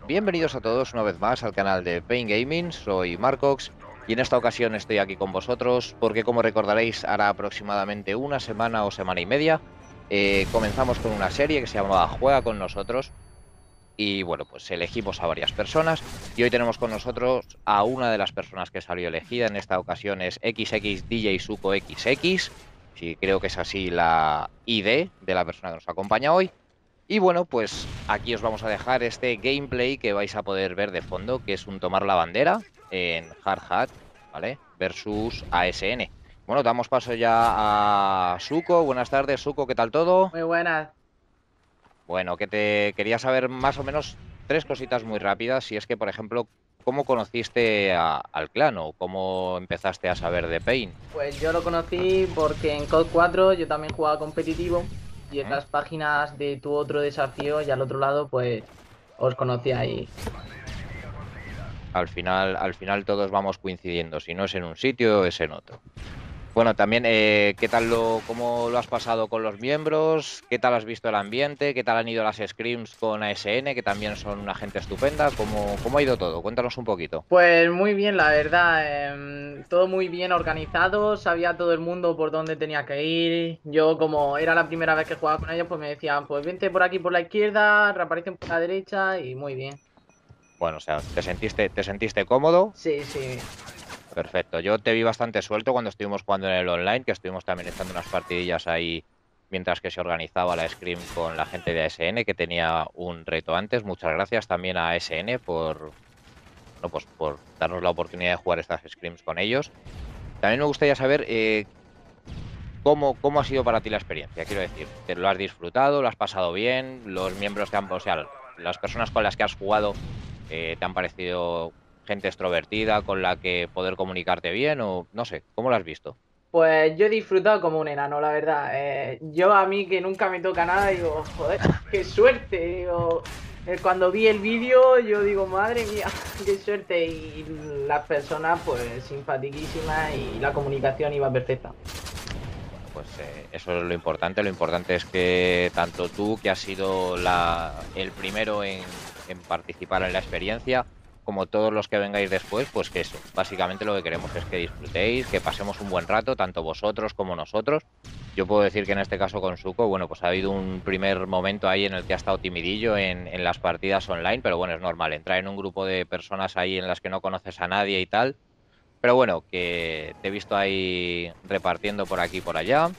Bienvenidos a todos una vez más al canal de Pain Gaming, soy Marcox y en esta ocasión estoy aquí con vosotros porque, como recordaréis, hará aproximadamente una semana o semana y media comenzamos con una serie que se llamaba Juega con nosotros y bueno, pues elegimos a varias personas y hoy tenemos con nosotros a una de las personas que salió elegida. En esta ocasión es XX DJ Suco XX, sí, creo que es así la ID de la persona que nos acompaña hoy. Y bueno, pues aquí os vamos a dejar este gameplay que vais a poder ver de fondo, que es un tomar la bandera en Hard Hat, ¿vale? Versus ASN. Bueno, damos paso ya a Suco. Buenas tardes, Suco, ¿qué tal todo? Muy buenas. Bueno, que te quería saber más o menos tres cositas muy rápidas. Si es que, por ejemplo, ¿cómo conociste al clan o cómo empezaste a saber de Pain? Pues yo lo conocí porque en COD 4 yo también jugaba competitivo y en ¿Mm? las páginas de tu otro desafío y al otro lado pues os conocí ahí. Al final todos vamos coincidiendo. Si no es en un sitio, es en otro. Bueno, también, ¿qué tal cómo lo has pasado con los miembros? ¿Qué tal has visto el ambiente? ¿Qué tal han ido las scrims con ASN, que también son una gente estupenda? ¿Cómo ha ido todo? Cuéntanos un poquito. Pues muy bien, la verdad. Todo muy bien organizado, sabía todo el mundo por dónde tenía que ir. Yo, como era la primera vez que jugaba con ellos, pues me decían, pues vente por aquí por la izquierda, reaparecen por la derecha y muy bien. Bueno, o sea, ¿te sentiste cómodo? Sí, sí. Perfecto. Yo te vi bastante suelto cuando estuvimos jugando en el online, que estuvimos también echando unas partidillas ahí mientras que se organizaba la scrim con la gente de ASN, que tenía un reto antes. Muchas gracias también a ASN no, pues, por darnos la oportunidad de jugar estas scrims con ellos. También me gustaría saber ¿cómo ha sido para ti la experiencia? Quiero decir, ¿te lo has disfrutado? ¿Lo has pasado bien? ¿Los miembros o sea, las personas con las que has jugado te han parecido gente extrovertida con la que poder comunicarte bien? O no sé, ¿cómo lo has visto? Pues yo he disfrutado como un enano, la verdad. Yo a mí que nunca me toca nada, digo, joder, qué suerte. Digo, cuando vi el vídeo, yo digo, madre mía, qué suerte. Y las personas, pues, simpaticísimas y la comunicación iba perfecta. Bueno, pues eso es lo importante. Lo importante es que tanto tú, que has sido el primero en participar en la experiencia, como todos los que vengáis después, pues que eso, básicamente lo que queremos es que disfrutéis, que pasemos un buen rato, tanto vosotros como nosotros. Yo puedo decir que en este caso con Suco, bueno, pues ha habido un primer momento ahí en el que ha estado timidillo en las partidas online, pero bueno, es normal, entrar en un grupo de personas ahí en las que no conoces a nadie y tal. Pero bueno, que te he visto ahí repartiendo por aquí y por allá.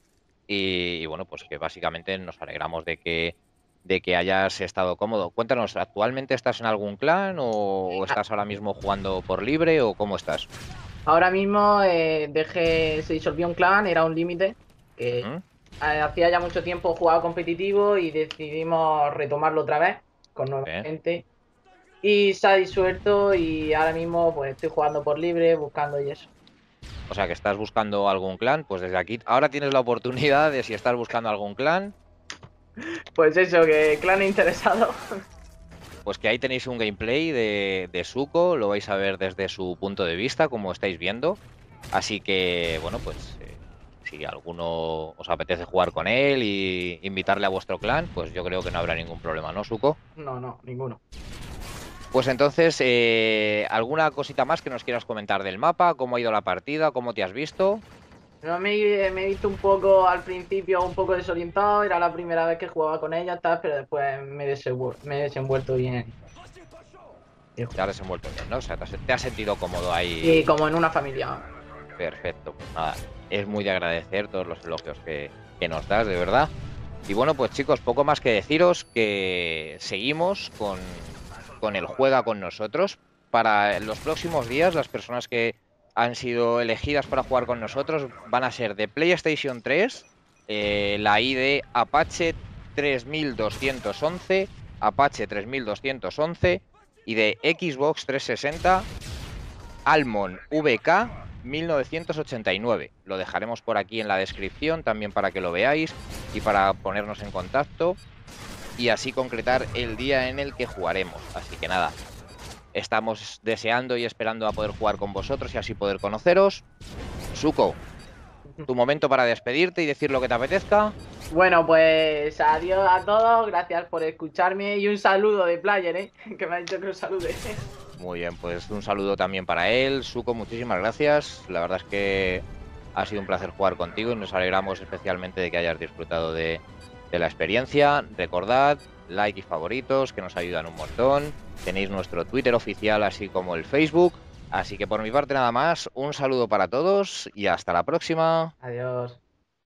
Y bueno, pues que básicamente nos alegramos de que hayas estado cómodo. Cuéntanos, ¿actualmente estás en algún clan o estás ahora mismo jugando por libre o cómo estás? Ahora mismo se disolvió un clan, era un límite, que ¿Mm? hacía ya mucho tiempo jugaba competitivo y decidimos retomarlo otra vez con nueva ¿Eh? gente. Y se ha disuelto y ahora mismo pues estoy jugando por libre, buscando y eso. O sea, que estás buscando algún clan, pues desde aquí ahora tienes la oportunidad de, si estás buscando algún clan, Pues eso, que clan interesado. pues que ahí tenéis un gameplay de Suko, lo vais a ver desde su punto de vista, como estáis viendo. Así que, bueno, pues si alguno os apetece jugar con él y invitarle a vuestro clan, pues yo creo que no habrá ningún problema, ¿no, Suko? No, no, ninguno. Pues entonces, ¿alguna cosita más que nos quieras comentar del mapa? ¿Cómo ha ido la partida? ¿Cómo te has visto? No me he visto un poco al principio, un poco desorientado, era la primera vez que jugaba con ella, tal, pero después me he desenvuelto bien. Te has desenvuelto bien, ¿no? O sea, te has sentido cómodo ahí. Y como en una familia. Perfecto, pues nada, es muy de agradecer todos los elogios que nos das, de verdad. Y bueno, pues chicos, poco más que deciros que seguimos con el Juega con nosotros. Para los próximos días, las personas que han sido elegidas para jugar con nosotros van a ser de PlayStation 3, la ID Apache 3211, Apache 3211 y de Xbox 360 Almon VK 1989. Lo dejaremos por aquí en la descripción también para que lo veáis y para ponernos en contacto y así concretar el día en el que jugaremos. Así que nada, estamos deseando y esperando a poder jugar con vosotros y así poder conoceros. Suko, tu momento para despedirte y decir lo que te apetezca. Bueno, pues adiós a todos, gracias por escucharme y un saludo de Player, que me ha dicho que lo salude. Muy bien, pues un saludo también para él. Suco, muchísimas gracias. La verdad es que ha sido un placer jugar contigo y nos alegramos especialmente de que hayas disfrutado de la experiencia. Recordad, like y favoritos, que nos ayudan un montón. Tenéis nuestro Twitter oficial, así como el Facebook. Así que por mi parte nada más, un saludo para todos y hasta la próxima. Adiós.